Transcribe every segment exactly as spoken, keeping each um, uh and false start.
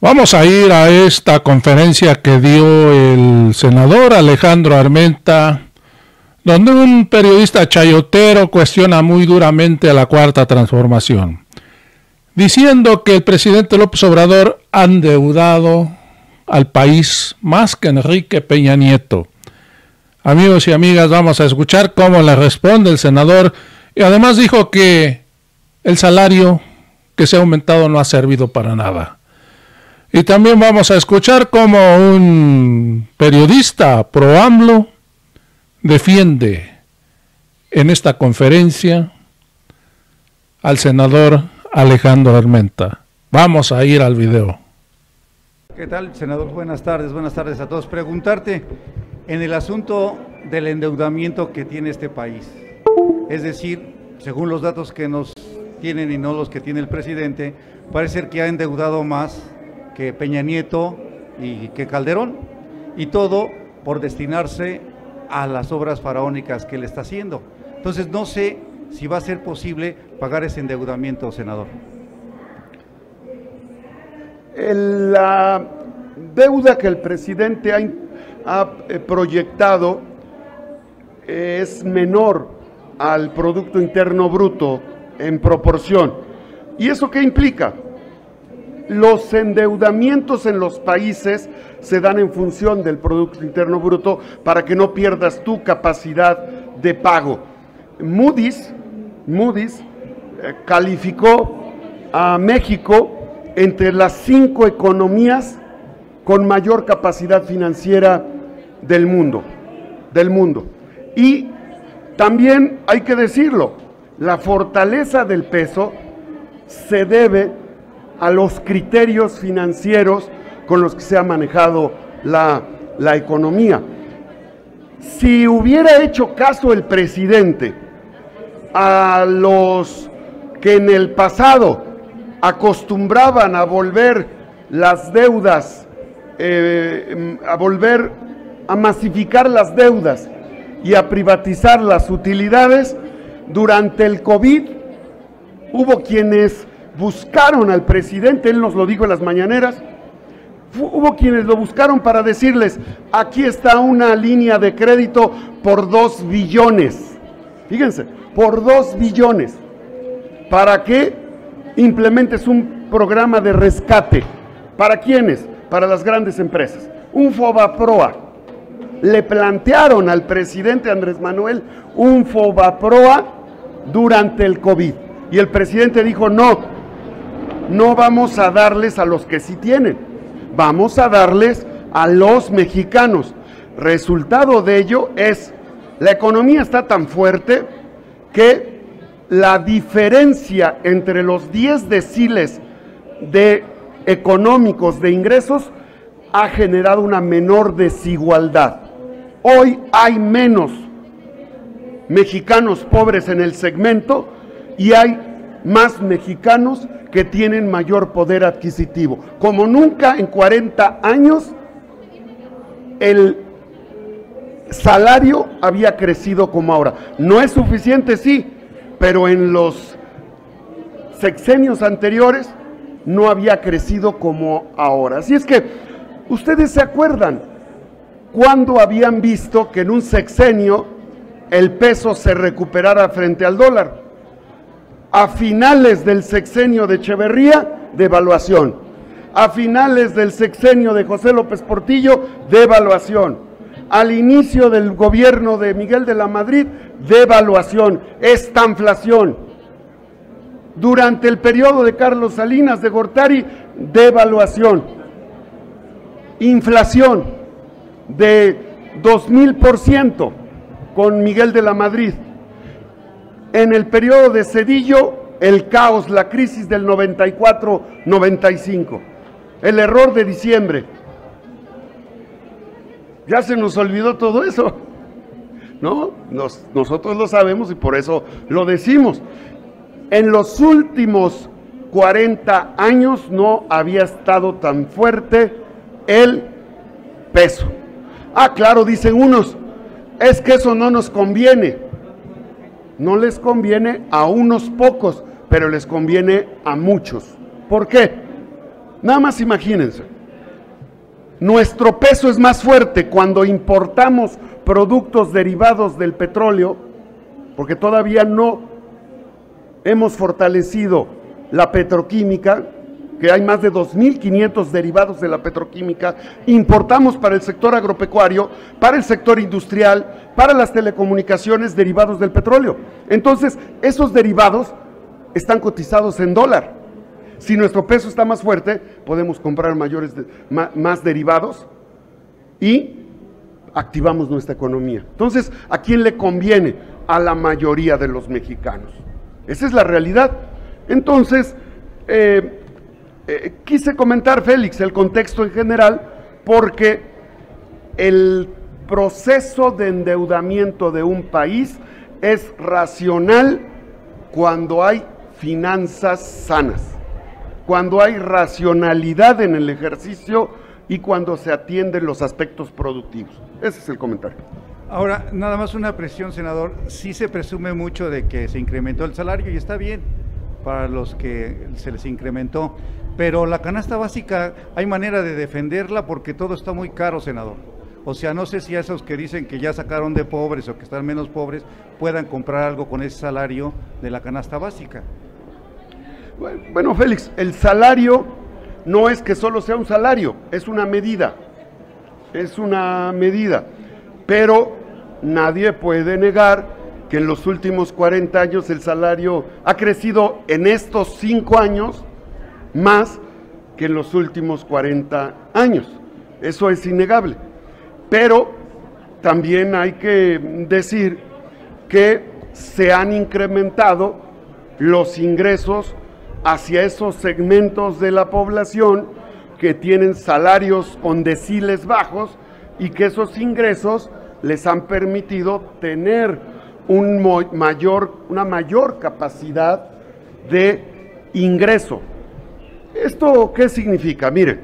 Vamos a ir a esta conferencia que dio el senador Alejandro Armenta, donde un periodista chayotero cuestiona muy duramente a la Cuarta Transformación, diciendo que el presidente López Obrador ha endeudado al país más que Enrique Peña Nieto. Amigos y amigas, vamos a escuchar cómo le responde el senador, y además dijo que el salario que se ha aumentado no ha servido para nada. Y también vamos a escuchar cómo un periodista pro AMLO defiende en esta conferencia al senador Alejandro Armenta. Vamos a ir al video. ¿Qué tal, senador? Buenas tardes, buenas tardes a todos. Preguntarte en el asunto del endeudamiento que tiene este país. Es decir, según los datos que nos tienen y no los que tiene el presidente, parece ser que ha endeudado más que Peña Nieto y que Calderón, y todo por destinarse a las obras faraónicas que él está haciendo. Entonces no sé si va a ser posible pagar ese endeudamiento, senador. La deuda que el presidente ha, ha proyectado es menor al Producto Interno Bruto en proporción. ¿Y eso qué implica? Los endeudamientos en los países se dan en función del Producto Interno Bruto para que no pierdas tu capacidad de pago. Moody's, Moody's eh, calificó a México entre las cinco economías con mayor capacidad financiera del mundo, del mundo. Y también hay que decirlo, la fortaleza del peso se debe a los criterios financieros con los que se ha manejado la, la economía. Si hubiera hecho caso el presidente a los que en el pasado acostumbraban a volver las deudas, eh, a volver a masificar las deudas y a privatizar las utilidades, durante el COVID hubo quienes buscaron al presidente, él nos lo dijo en las mañaneras, hubo quienes lo buscaron para decirles, aquí está una línea de crédito por dos billones, fíjense, por dos billones, ¿para qué implementes un programa de rescate? ¿Para quiénes? Para las grandes empresas, un FOBAPROA. Le plantearon al presidente Andrés Manuel un FOBAPROA durante el COVID, y el presidente dijo, no, no vamos a darles a los que sí tienen, vamos a darles a los mexicanos. Resultado de ello es, la economía está tan fuerte que la diferencia entre los diez deciles de económicos de ingresos ha generado una menor desigualdad. Hoy hay menos mexicanos pobres en el segmento y hay más mexicanos que tienen mayor poder adquisitivo. Como nunca en cuarenta años, el salario había crecido como ahora. No es suficiente, sí, pero en los sexenios anteriores no había crecido como ahora. Así es que, ustedes se acuerdan, cuando habían visto que en un sexenio el peso se recuperara frente al dólar. A finales del sexenio de Echeverría, devaluación. A finales del sexenio de José López Portillo, devaluación. Al inicio del gobierno de Miguel de la Madrid, devaluación, estanflación. Durante el periodo de Carlos Salinas de Gortari, devaluación. Inflación de dos mil por ciento con Miguel de la Madrid. En el periodo de Zedillo, el caos, la crisis del noventa y cuatro noventa y cinco, el error de diciembre. Ya se nos olvidó todo eso, ¿no? Nos, nosotros lo sabemos y por eso lo decimos. En los últimos cuarenta años no había estado tan fuerte el peso. Ah, claro, dicen unos, es que eso no nos conviene. No les conviene a unos pocos, pero les conviene a muchos. ¿Por qué? Nada más imagínense, nuestro peso es más fuerte cuando importamos productos derivados del petróleo, porque todavía no hemos fortalecido la petroquímica, que hay más de dos mil quinientos derivados de la petroquímica, importamos para el sector agropecuario, para el sector industrial, para las telecomunicaciones derivados del petróleo. Entonces, esos derivados están cotizados en dólar. Si nuestro peso está más fuerte, podemos comprar mayores de, ma, más derivados y activamos nuestra economía. Entonces, ¿a quién le conviene? A la mayoría de los mexicanos. Esa es la realidad. Entonces, eh, eh, quise comentar, Félix, el contexto en general, porque el proceso de endeudamiento de un país es racional cuando hay finanzas sanas, cuando hay racionalidad en el ejercicio y cuando se atienden los aspectos productivos. Ese es el comentario. Ahora, nada más una presión, senador. Sí se presume mucho de que se incrementó el salario y está bien para los que se les incrementó, pero la canasta básica hay manera de defenderla porque todo está muy caro, senador. O sea, no sé si a esos que dicen que ya sacaron de pobres o que están menos pobres puedan comprar algo con ese salario de la canasta básica. Bueno, Félix, el salario no es que solo sea un salario, es una medida, es una medida, pero nadie puede negar que en los últimos cuarenta años el salario ha crecido en estos cinco años más que en los últimos cuarenta años, eso es innegable, pero también hay que decir que se han incrementado los ingresos hacia esos segmentos de la población que tienen salarios con deciles bajos y que esos ingresos les han permitido tener un mayor, una mayor capacidad de ingreso. ¿Esto qué significa? Miren,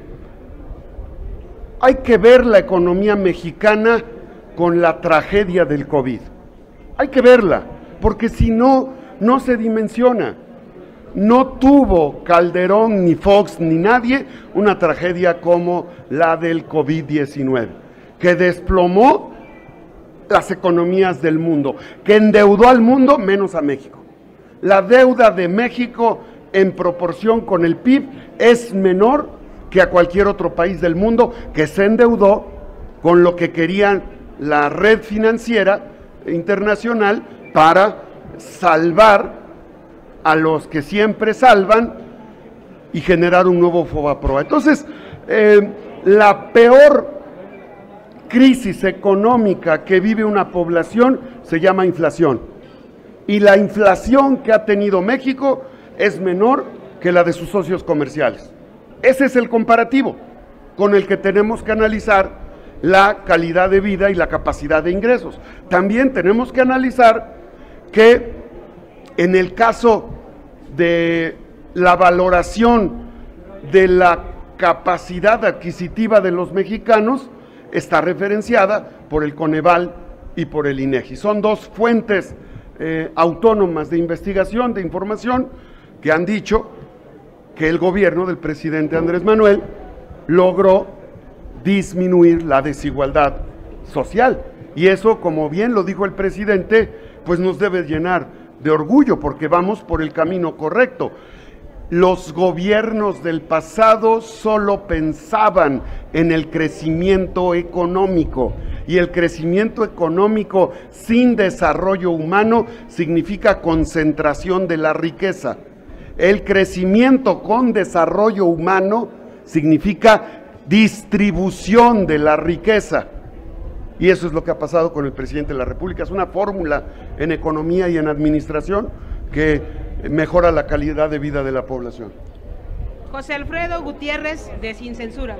hay que ver la economía mexicana con la tragedia del COVID. Hay que verla, porque si no, no se dimensiona. No tuvo Calderón, ni Fox, ni nadie una tragedia como la del COVID diecinueve, que desplomó las economías del mundo, que endeudó al mundo menos a México. La deuda de México en proporción con el P I B es menor que a cualquier otro país del mundo que se endeudó con lo que querían la red financiera internacional para salvar a los que siempre salvan y generar un nuevo Fobaproa. Entonces, eh, la peor crisis económica que vive una población se llama inflación. Y la inflación que ha tenido México es menor que la de sus socios comerciales. Ese es el comparativo con el que tenemos que analizar la calidad de vida y la capacidad de ingresos. También tenemos que analizar que en el caso de la valoración de la capacidad adquisitiva de los mexicanos, está referenciada por el Coneval y por el INEGI. Son dos fuentes eh, autónomas de investigación, de información, que han dicho que el gobierno del presidente Andrés Manuel logró disminuir la desigualdad social. Y eso, como bien lo dijo el presidente, pues nos debe llenar de orgullo porque vamos por el camino correcto. Los gobiernos del pasado solo pensaban en el crecimiento económico y el crecimiento económico sin desarrollo humano significa concentración de la riqueza. El crecimiento con desarrollo humano significa distribución de la riqueza. Y eso es lo que ha pasado con el presidente de la República. Es una fórmula en economía y en administración que mejora la calidad de vida de la población. José Alfredo Gutiérrez, de Sin Censura.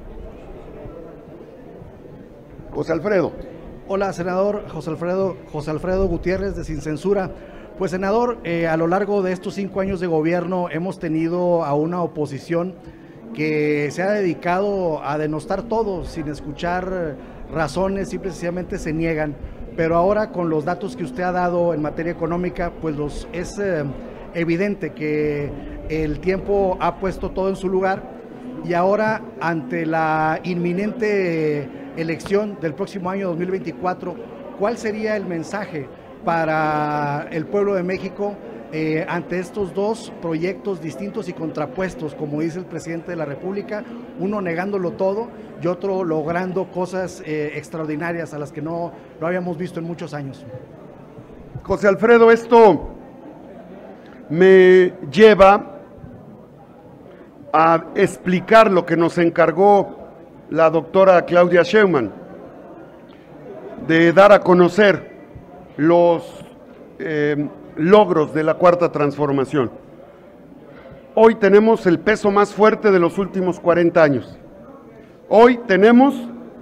José Alfredo. Hola, senador José Alfredo, José Alfredo Gutiérrez, de Sin Censura. Pues, senador, eh, a lo largo de estos cinco años de gobierno hemos tenido a una oposición que se ha dedicado a denostar todo sin escuchar razones, simple y sencillamente se niegan. Pero ahora, con los datos que usted ha dado en materia económica, pues los, es eh, evidente que el tiempo ha puesto todo en su lugar y ahora ante la inminente elección del próximo año dos mil veinticuatro, ¿cuál sería el mensaje para el pueblo de México eh, ante estos dos proyectos distintos y contrapuestos, como dice el presidente de la República, uno negándolo todo y otro logrando cosas eh, extraordinarias a las que no lo habíamos visto en muchos años? José Alfredo, esto me lleva a explicar lo que nos encargó la doctora Claudia Sheinbaum, de dar a conocer los eh, logros de la Cuarta Transformación. Hoy tenemos el peso más fuerte de los últimos cuarenta años. Hoy tenemos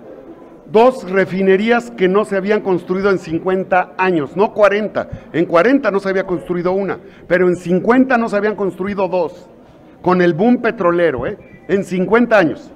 dos refinerías que no se habían construido en cincuenta años, no cuarenta. En cuarenta no se había construido una, pero en cincuenta no se habían construido dos, con el boom petrolero, ¿eh? En cincuenta años.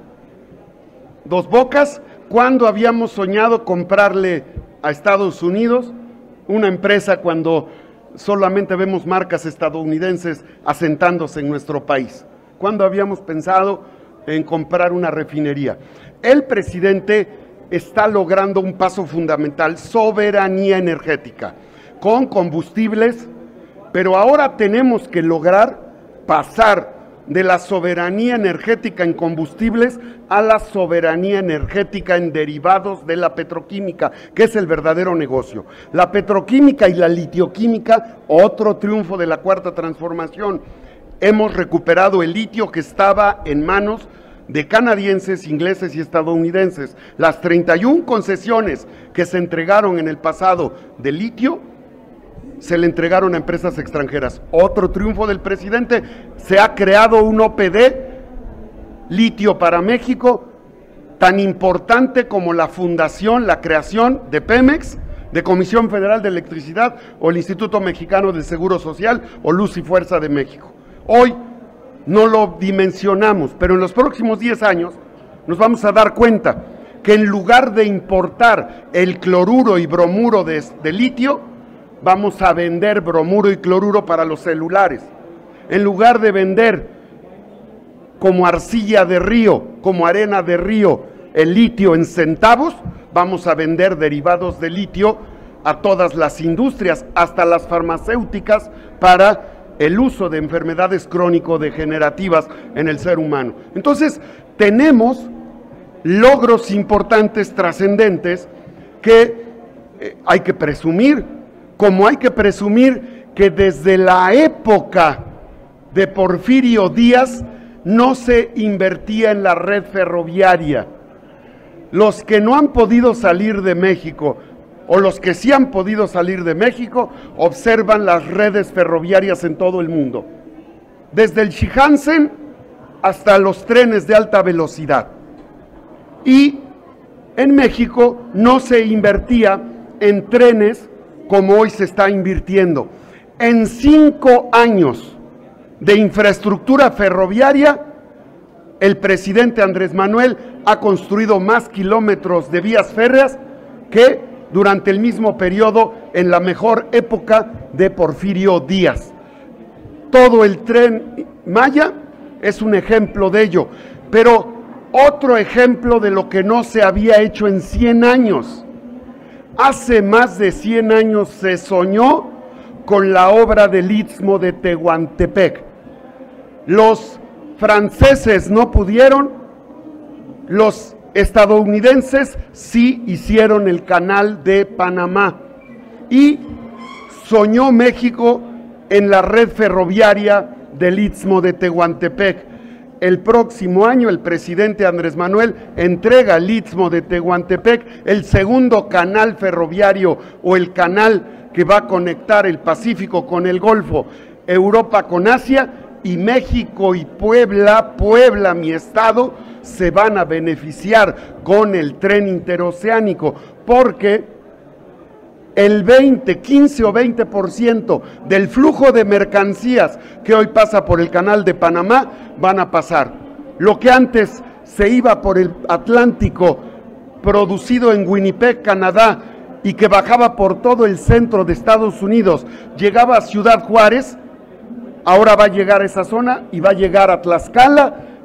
Dos Bocas, cuando habíamos soñado comprarle a Estados Unidos una empresa cuando solamente vemos marcas estadounidenses asentándose en nuestro país. Cuando habíamos pensado en comprar una refinería. El presidente está logrando un paso fundamental, soberanía energética, con combustibles, pero ahora tenemos que lograr pasar de la soberanía energética en combustibles a la soberanía energética en derivados de la petroquímica, que es el verdadero negocio. La petroquímica y la litioquímica, otro triunfo de la Cuarta Transformación. Hemos recuperado el litio que estaba en manos de canadienses, ingleses y estadounidenses. Las treinta y una concesiones que se entregaron en el pasado de litio se le entregaron a empresas extranjeras. Otro triunfo del presidente, se ha creado un O P D, litio para México, tan importante como la fundación, la creación de Pemex, de Comisión Federal de Electricidad o el Instituto Mexicano del Seguro Social o Luz y Fuerza de México. Hoy no lo dimensionamos, pero en los próximos diez años nos vamos a dar cuenta que en lugar de importar el cloruro y bromuro de, de litio, vamos a vender bromuro y cloruro para los celulares. En lugar de vender como arcilla de río, como arena de río, el litio en centavos, vamos a vender derivados de litio a todas las industrias, hasta las farmacéuticas, para el uso de enfermedades crónico-degenerativas en el ser humano. Entonces, tenemos logros importantes, trascendentes, que eh, hay que presumir, como hay que presumir que desde la época de Porfirio Díaz no se invertía en la red ferroviaria. Los que no han podido salir de México, o los que sí han podido salir de México, observan las redes ferroviarias en todo el mundo, desde el Shinkansen hasta los trenes de alta velocidad. Y en México no se invertía en trenes como hoy se está invirtiendo. En cinco años de infraestructura ferroviaria, el presidente Andrés Manuel ha construido más kilómetros de vías férreas que durante el mismo periodo en la mejor época de Porfirio Díaz. Todo el Tren Maya es un ejemplo de ello, pero otro ejemplo de lo que no se había hecho en cien años. Hace más de cien años se soñó con la obra del Istmo de Tehuantepec. Los franceses no pudieron, los estadounidenses sí hicieron el canal de Panamá y soñó México en la red ferroviaria del Istmo de Tehuantepec. El próximo año el presidente Andrés Manuel entrega el Istmo de Tehuantepec, el segundo canal ferroviario o el canal que va a conectar el Pacífico con el Golfo, Europa con Asia, y México y Puebla, Puebla, mi estado, se van a beneficiar con el tren interoceánico, porque el veinte, quince o veinte por ciento del flujo de mercancías que hoy pasa por el canal de Panamá van a pasar. Lo que antes se iba por el Atlántico, producido en Winnipeg, Canadá, y que bajaba por todo el centro de Estados Unidos, llegaba a Ciudad Juárez, ahora va a llegar a esa zona y va a llegar a Tlaxcala,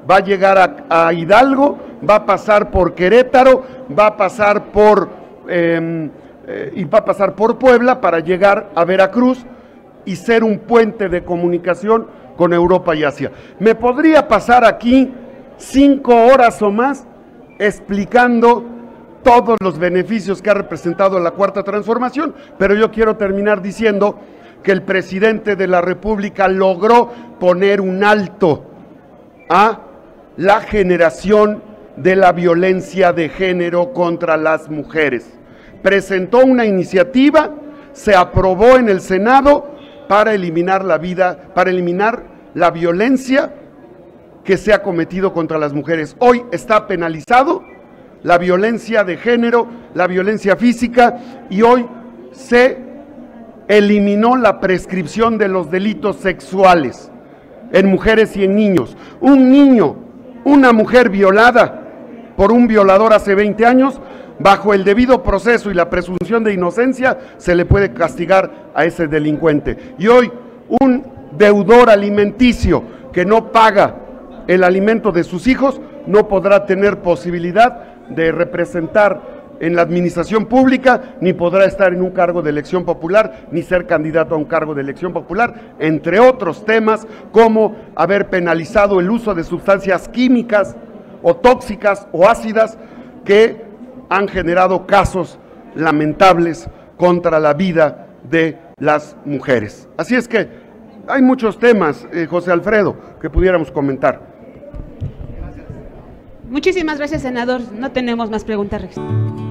va a llegar a, a Hidalgo, va a pasar por Querétaro, va a pasar por eh, eh, y va a pasar por Puebla para llegar a Veracruz y ser un puente de comunicación con Europa y Asia. Me podría pasar aquí cinco horas o más explicando todos los beneficios que ha representado la Cuarta Transformación, pero yo quiero terminar diciendo que el presidente de la República logró poner un alto a la generación de la violencia de género contra las mujeres. Presentó una iniciativa, se aprobó en el Senado para eliminar la vida, para eliminar la violencia que se ha cometido contra las mujeres. Hoy está penalizado la violencia de género, la violencia física, y hoy se eliminó la prescripción de los delitos sexuales en mujeres y en niños. Un niño, una mujer violada por un violador hace veinte años, bajo el debido proceso y la presunción de inocencia, se le puede castigar a ese delincuente. Y hoy un deudor alimenticio que no paga el alimento de sus hijos no podrá tener posibilidad de representar en la administración pública, ni podrá estar en un cargo de elección popular, ni ser candidato a un cargo de elección popular, entre otros temas como haber penalizado el uso de sustancias químicas o tóxicas o ácidas que han generado casos lamentables contra la vida de las mujeres. Así es que hay muchos temas, eh, José Alfredo, que pudiéramos comentar. Muchísimas gracias, senador. No tenemos más preguntas.